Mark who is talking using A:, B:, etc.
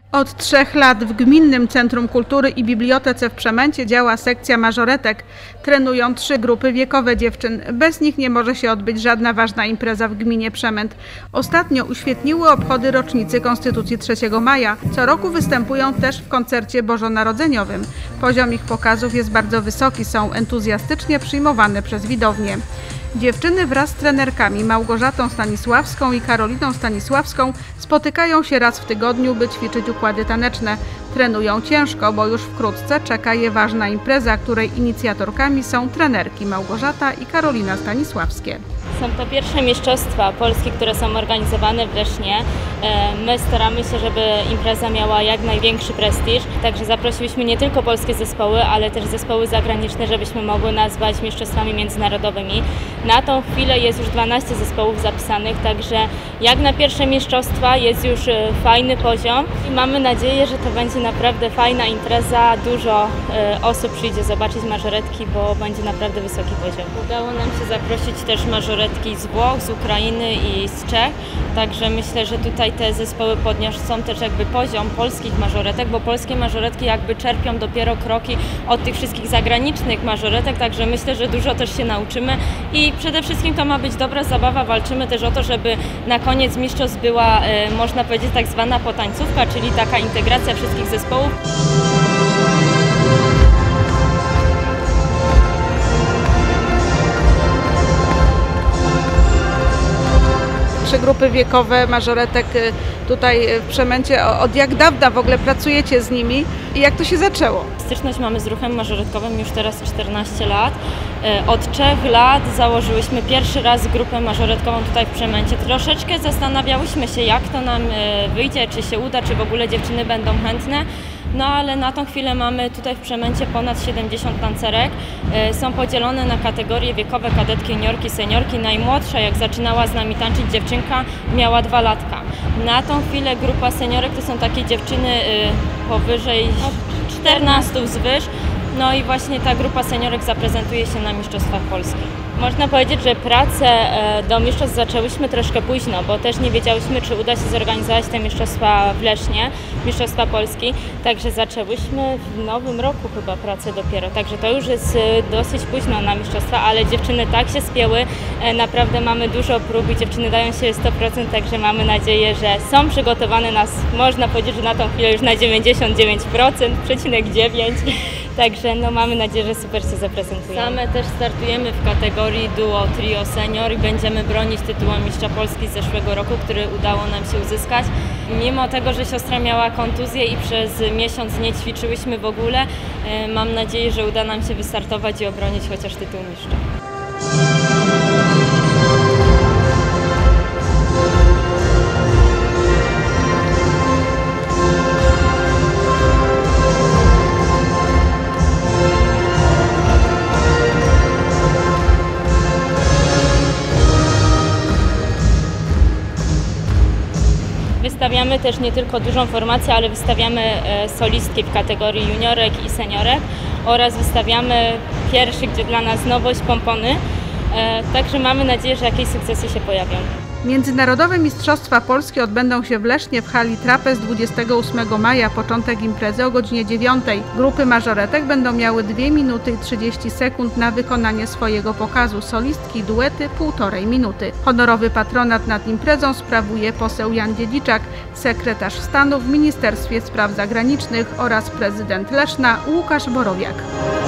A: Od 3 lat w Gminnym Centrum Kultury i Bibliotece w Przemęcie działa sekcja mażoretek. Trenują 3 grupy wiekowe dziewczyn. Bez nich nie może się odbyć żadna ważna impreza w gminie Przemęt. Ostatnio uświetniły obchody rocznicy Konstytucji 3 maja. Co roku występują też w koncercie bożonarodzeniowym. Poziom ich pokazów jest bardzo wysoki, są entuzjastycznie przyjmowane przez widownię. Dziewczyny wraz z trenerkami Małgorzatą Stanisławską i Karoliną Stanisławską spotykają się raz w tygodniu, by ćwiczyć układy taneczne. Trenują ciężko, bo już wkrótce czeka je ważna impreza, której inicjatorkami są trenerki Małgorzata i Karolina Stanisławskie.
B: Są to pierwsze mistrzostwa Polski, które są organizowane w Lesznie. My staramy się, żeby impreza miała jak największy prestiż, także zaprosiliśmy nie tylko polskie zespoły, ale też zespoły zagraniczne, żebyśmy mogły nazwać mistrzostwami międzynarodowymi. Na tą chwilę jest już 12 zespołów zapisanych, także jak na pierwsze mistrzostwa jest już fajny poziom i mamy nadzieję, że to będzie naprawdę fajna impreza. Dużo osób przyjdzie zobaczyć mażoretki, bo będzie naprawdę wysoki poziom. Udało nam się zaprosić też mażoretki z Włoch, z Ukrainy i z Czech, także myślę, że tutaj te zespoły podniosą też jakby poziom polskich mażoretek, bo polskie mażoretki jakby czerpią dopiero kroki od tych wszystkich zagranicznych mażoretek, także myślę, że dużo też się nauczymy i przede wszystkim to ma być dobra zabawa. Walczymy też o to, żeby na koniec mistrzostw była, można powiedzieć, tak zwana potańcówka, czyli taka integracja wszystkich zespołów.
A: 3 grupy wiekowe mażoretek tutaj w Przemęcie. Od jak dawna w ogóle pracujecie z nimi i jak to się zaczęło?
B: Styczność mamy z ruchem mażoretkowym już teraz 14 lat. Od 3 lat założyłyśmy pierwszy raz grupę mażoretkową tutaj w Przemęcie. Troszeczkę zastanawiałyśmy się, jak to nam wyjdzie, czy się uda, czy w ogóle dziewczyny będą chętne. No ale na tą chwilę mamy tutaj w Przemęcie ponad 70 tancerek. Są podzielone na kategorie wiekowe: kadetki, juniorki, seniorki. Najmłodsza, jak zaczynała z nami tańczyć dziewczynka, miała 2 latka. Na tą chwilę grupa seniorek to są takie dziewczyny powyżej 14 wzwyż. No i właśnie ta grupa seniorek zaprezentuje się na Mistrzostwach Polski. Można powiedzieć, że pracę do mistrzostw zaczęłyśmy troszkę późno, bo też nie wiedziałyśmy, czy uda się zorganizować te mistrzostwa w Lesznie, Mistrzostwa Polski. Także zaczęłyśmy w nowym roku chyba pracę dopiero. Także to już jest dosyć późno na mistrzostwa, ale dziewczyny tak się spięły. Naprawdę mamy dużo prób i dziewczyny dają się 100%, także mamy nadzieję, że są przygotowane można powiedzieć, że na tą chwilę już na 99,9%. Także no, mamy nadzieję, że super się zaprezentujemy. Same też startujemy w kategorii duo, trio, senior i będziemy bronić tytułu mistrza Polski z zeszłego roku, który udało nam się uzyskać. Mimo tego, że siostra miała kontuzję i przez miesiąc nie ćwiczyłyśmy w ogóle, mam nadzieję, że uda nam się wystartować i obronić chociaż tytuł mistrza. Wystawiamy też nie tylko dużą formację, ale wystawiamy solistki w kategorii juniorek i seniorek oraz wystawiamy pierwszy, gdzie dla nas nowość, pompony. Także mamy nadzieję, że jakieś sukcesy się pojawią.
A: Międzynarodowe Mistrzostwa Polski odbędą się w Lesznie w hali Trapez 28 maja, początek imprezy o godzinie 9. Grupy mażoretek będą miały 2 minuty i 30 sekund na wykonanie swojego pokazu. Solistki, duety 1,5 minuty. Honorowy patronat nad imprezą sprawuje poseł Jan Dziedziczak, sekretarz stanu w Ministerstwie Spraw Zagranicznych oraz prezydent Leszna Łukasz Borowiak.